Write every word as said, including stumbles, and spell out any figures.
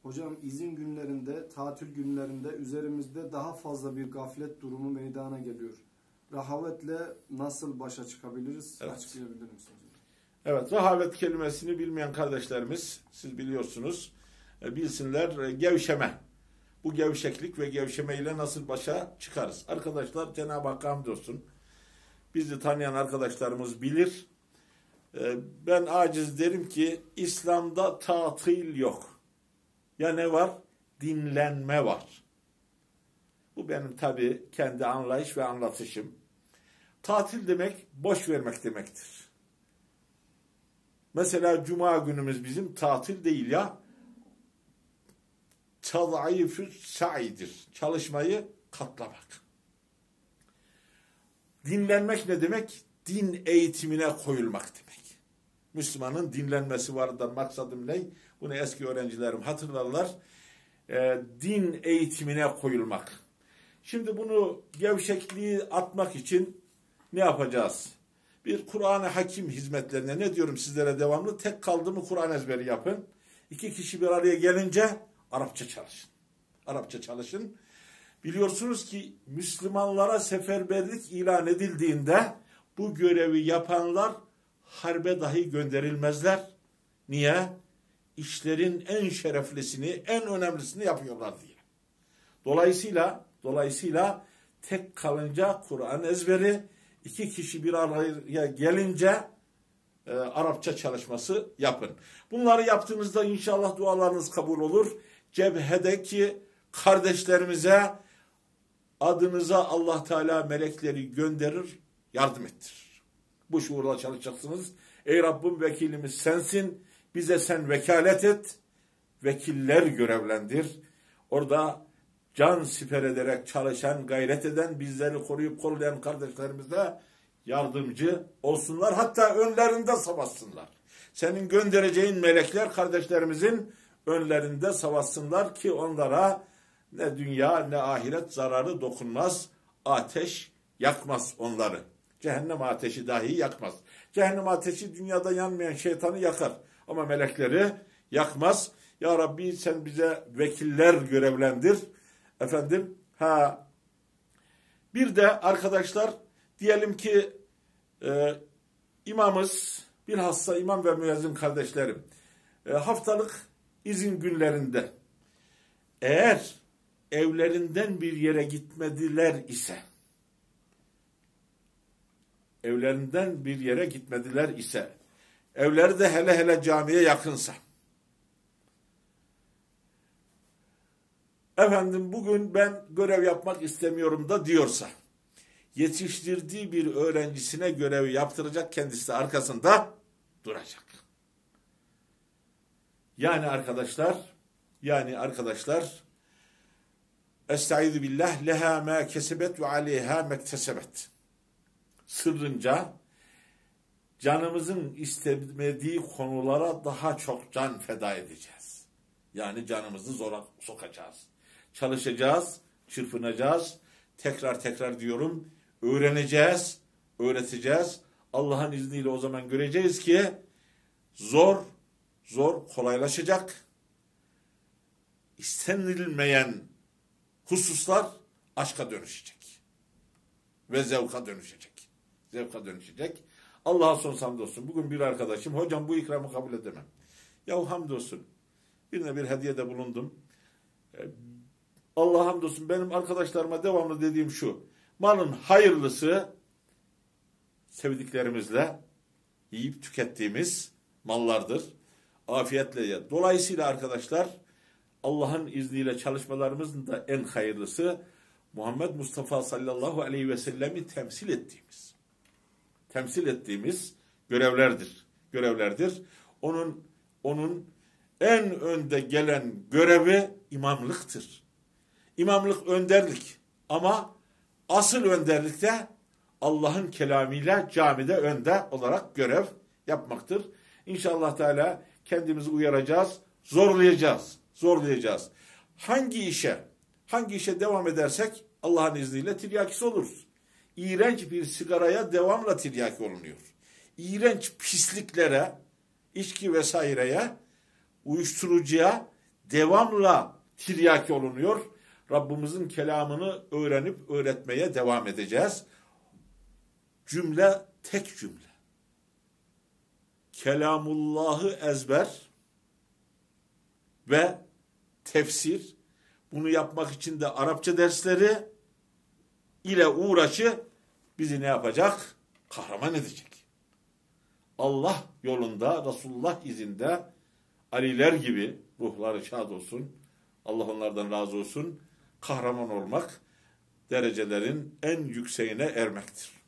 Hocam izin günlerinde, tatil günlerinde üzerimizde daha fazla bir gaflet durumu meydana geliyor. Rehavetle nasıl başa çıkabiliriz? Evet. Açıklayabilir misiniz? Evet, rehavet kelimesini bilmeyen kardeşlerimiz, siz biliyorsunuz, bilsinler gevşeme. Bu gevşeklik ve gevşeme ile nasıl başa çıkarız? Arkadaşlar, Cenab-ı Hakk'a hamdolsun. Bizi tanıyan arkadaşlarımız bilir. Ben aciz derim ki İslam'da tatil yok. Ya ne var? Dinlenme var. Bu benim tabii kendi anlayış ve anlatışım. Tatil demek boş vermek demektir. Mesela cuma günümüz bizim tatil değil ya. Tadayifü sa'idir. Çalışmayı katlamak. Dinlenmek ne demek? Din eğitimine koyulmak demek. Müslümanın dinlenmesi vardır. Maksadım ne? Bunu eski öğrencilerim hatırlarlar. E, din eğitimine koyulmak. Şimdi bunu gevşekliği atmak için ne yapacağız? Bir Kur'an-ı Hakim hizmetlerine ne diyorum sizlere devamlı? Tek kaldı mı Kur'an ezberi yapın. İki kişi bir araya gelince Arapça çalışın. Arapça çalışın. Biliyorsunuz ki Müslümanlara seferberlik ilan edildiğinde bu görevi yapanlar harbe dahi gönderilmezler. Niye? İşlerin en şereflisini, en önemlisini yapıyorlar diye. Dolayısıyla, dolayısıyla tek kalınca Kur'an ezberi, iki kişi bir araya gelince e, Arapça çalışması yapın. Bunları yaptığınızda inşallah dualarınız kabul olur. Cebhedeki kardeşlerimize adınıza Allah Teala melekleri gönderir, yardım ettirir. Bu şuurla çalışacaksınız. Ey Rabbim vekilimiz sensin, bize sen vekalet et, vekiller görevlendir. Orada can siper ederek çalışan, gayret eden, bizleri koruyup kollayan kardeşlerimize yardımcı olsunlar. Hatta önlerinde savaşsınlar. Senin göndereceğin melekler kardeşlerimizin önlerinde savaşsınlar ki onlara ne dünya ne ahiret zararı dokunmaz. Ateş yakmaz onları. Cehennem ateşi dahi yakmaz. Cehennem ateşi dünyada yanmayan şeytanı yakar. Ama melekleri yakmaz. Ya Rabbi sen bize vekiller görevlendir. Efendim, ha bir de arkadaşlar diyelim ki e, imamız, bilhassa imam ve müezzin kardeşlerim e, haftalık izin günlerinde eğer evlerinden bir yere gitmediler ise evlerinden bir yere gitmediler ise evleri de hele hele camiye yakınsa efendim bugün ben görev yapmak istemiyorum da diyorsa yetiştirdiği bir öğrencisine görevi yaptıracak, kendisi de arkasında duracak. Yani arkadaşlar yani arkadaşlar Estaizu billah leha ma kesebet ve aleyha mektesebet. Sırrınca canımızın istemediği konulara daha çok can feda edeceğiz. Yani canımızı zora sokacağız. Çalışacağız, çırpınacağız. Tekrar tekrar diyorum, öğreneceğiz, öğreteceğiz. Allah'ın izniyle o zaman göreceğiz ki zor, zor kolaylaşacak. İstenilmeyen hususlar aşka dönüşecek. Ve zevka dönüşecek. Zevka dönüşecek. Allah'a son hamdolsun. Bugün bir arkadaşım, hocam bu ikramı kabul edemem. Yahu hamdolsun. Birine bir hediyede bulundum. Allah'a hamdolsun. Benim arkadaşlarıma devamlı dediğim şu. Malın hayırlısı sevdiklerimizle yiyip tükettiğimiz mallardır. Afiyetle ye. Dolayısıyla arkadaşlar Allah'ın izniyle çalışmalarımızın da en hayırlısı Muhammed Mustafa sallallahu aleyhi ve sellemi temsil ettiğimiz, temsil ettiğimiz görevlerdir. Görevlerdir. Onun onun en önde gelen görevi imamlıktır. İmamlık önderlik ama asıl önderlikte Allah'ın kelamıyla camide önde olarak görev yapmaktır. İnşallah Teala kendimizi uyaracağız, zorlayacağız, zorlayacağız. Hangi işe, hangi işe devam edersek Allah'ın izniyle tiryakisi oluruz. İğrenç bir sigaraya devamla tiryaki olunuyor. İğrenç pisliklere, içki vesaireye, uyuşturucuya devamla tiryaki olunuyor. Rabbimizin kelamını öğrenip öğretmeye devam edeceğiz. Cümle tek cümle. Kelamullahı ezber ve tefsir. Bunu yapmak için de Arapça dersleri ile uğraşı bizi ne yapacak? Kahraman edecek. Allah yolunda, Resulullah izinde Aliler gibi, ruhları şad olsun, Allah onlardan razı olsun, kahraman olmak derecelerin en yükseğine ermektir.